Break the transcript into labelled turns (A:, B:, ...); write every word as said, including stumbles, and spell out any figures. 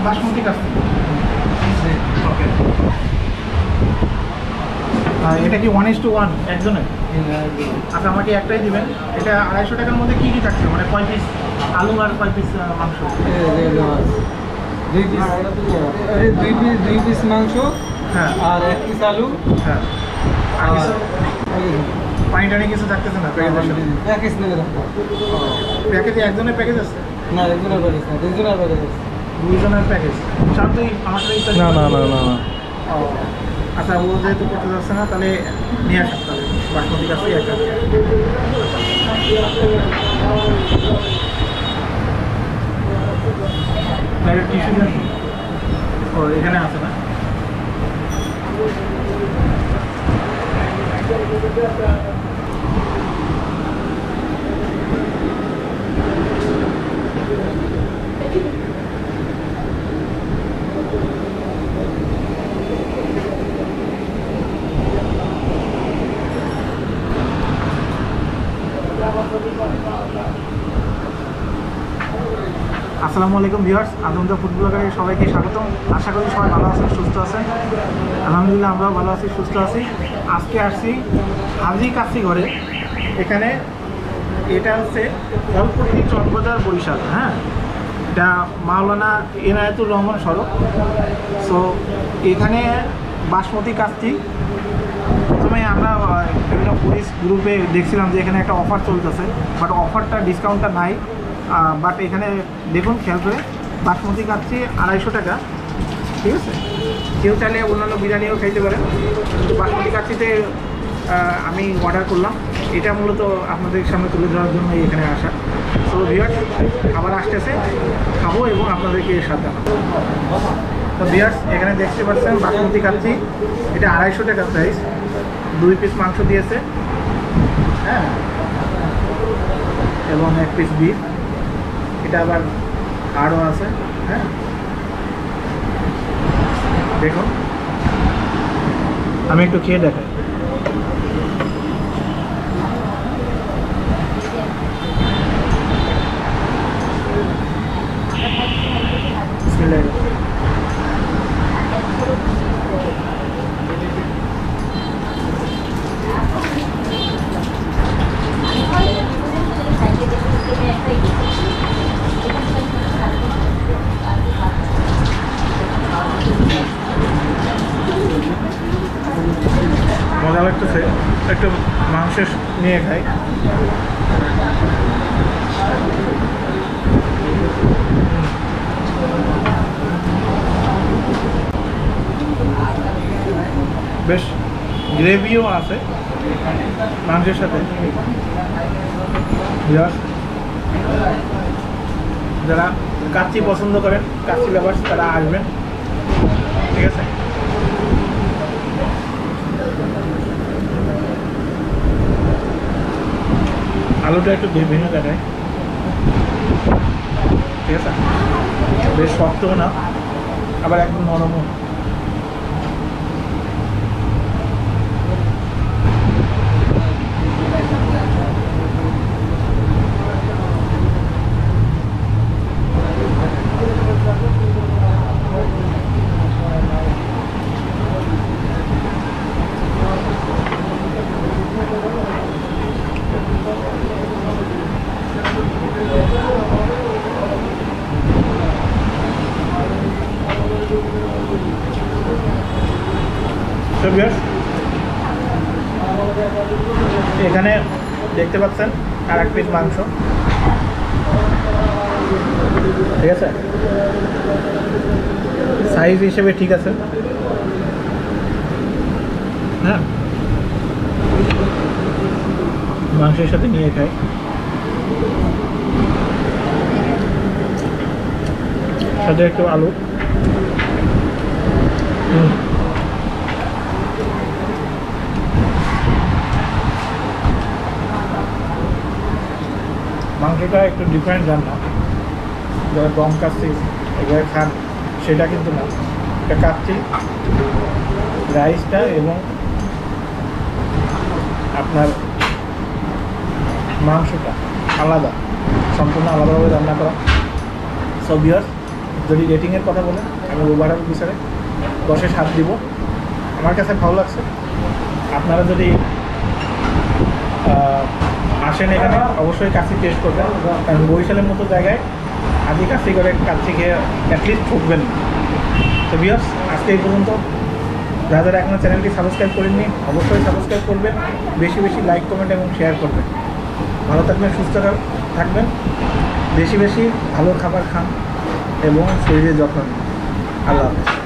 A: বাসমতি কাচ্চি। ওকে, এটা কি one is to one একজনের? আচ্ছা, আমাকে একটাই দিবেন। এটা আড়াইশো টাকার মধ্যে কী কী থাকছে, মানে কয় পিস আলু আর কয় পিস মাংস?
B: দুই পিস দুই পিস দুই পিস মাংস, হ্যাঁ, আর এক পিস আলু,
A: হ্যাঁ। আর কিছু পানি টানি কিছু থাকতেছে না?
B: প্যাকেজ নেবে না?
A: প্যাকেজে একজনের প্যাকেজ আছে
B: না, একজনের প্যাকেজ না, দুইজনের প্যাকেজ আছে।
A: দুইজনের প্যাকেজ চার দুই আমার সাথে?
B: না না না না না।
A: ও আচ্ছা, ও যেহেতু করতে যাচ্ছে না, তাহলে নিয়ে আসেন তাহলে বাসমতি কাচ্চি একটা। টিস্যু দেন। ও এখানে আছে না? আসসালামু আলাইকুম ভিউয়ার্স, আজমদা ফুড ব্লগারে সবাইকে স্বাগতম। আশা করি সবাই ভালো আছেন, সুস্থ আছেন। আলহামদুলিল্লাহ আমরাও ভালো আছি, সুস্থ আছি। আজকে আসছি হাজি কাচ্চি ঘরে। এখানে এটা হচ্ছে ফলপট্টি চকবাজার বরিশাল। হ্যাঁ, এটা মাওলানা এনায়েতুর রহমান সড়ক। সো এখানে বাসমতি কাচ্চি, প্রথমে আমরা বিভিন্ন পুলিশ গ্রুপে দেখছিলাম যে এখানে একটা অফার চলতেছে, বাট অফারটা ডিসকাউন্টটা নাই। বাট এখানে দেখুন খেয়াল করে, বাসমতি কাচ্চি আড়াইশো টাকা, ঠিক আছে? কেউ চাইলে অন্যান্য বিরিয়ানিও খাইতে পারেন, কিন্তু বাসমতি কাচ্চিতে আমি অর্ডার করলাম। এটা মূলত আপনাদের সামনে তুলে ধরার জন্য এখানে আসা। তো ভিউয়ার্স খাবার আসতেছে, খাবো এবং আপনাদেরকে সাথে আনবো। তো ভিউয়ার্স এখানে দেখতে পাচ্ছেন বাসমতি কাচ্চি, এটা আড়াইশো টাকা প্রাইস। দুই পিস মাংস দিয়েছে, হ্যাঁ, এবং এক পিস বিফ। এটা আবার আরও আছে, হ্যাঁ। দেখুন, আমি একটু খেয়ে দেখাই। মজা লাগতেছে, একটু মাংস নিয়ে খাই। বেশ গ্রেভিও আছে মাংসের সাথে। যারা কাচ্চি পছন্দ করেন, কাচ্চি লাভার্স, তারা আসবেন, ঠিক আছে? আলুটা একটু ভেঙে দেখায়, ঠিক আছে? বেশ শক্তও না, আবার একদম নরমও। এখানে দেখতে পাচ্ছেন আর এক পিস মাংস, ঠিক আছে? সাইজ হিসেবে ঠিক আছে, হ্যাঁ। মাংসের সাথে নিয়ে খাই। সাথে একটু আলু, হুম, মাংসটা একটু ডিফারেন্ট রান্না। যারা দম কাচ্চি এগুলো খান সেটা কিন্তু না, এটা কাচ্চি রাইসটা এবং আপনার মাংসটা আলাদা, সম্পূর্ণ আলাদাভাবে রান্না করা। সো ভিউয়ার্স যদি রেটিংয়ের কথা বলেন আমি ওভারঅল বিচারে দশে সাত দিব। আমার কাছে ভালো লাগছে। আপনারা যদি আসেন এখানে অবশ্যই কাশি টেস্ট করবেন, কারণ বরিশালের মতো জায়গায় আদি কাশি করে কাশি খেয়ে অ্যাটলিস্ট ঠকবেন। তো ভিউয়ার্স, আজকে এই পর্যন্ত। যারা যারা এখনও চ্যানেলটি সাবস্ক্রাইব করেননি অবশ্যই সাবস্ক্রাইব করবেন, বেশি বেশি লাইক কমেন্ট এবং শেয়ার করবেন। ভালো থাকবেন, সুস্থ থাকবেন, বেশি বেশি ভালো খাবার খান এবং শরীরের যত্ন নিন। আল্লাহ হাফেজ।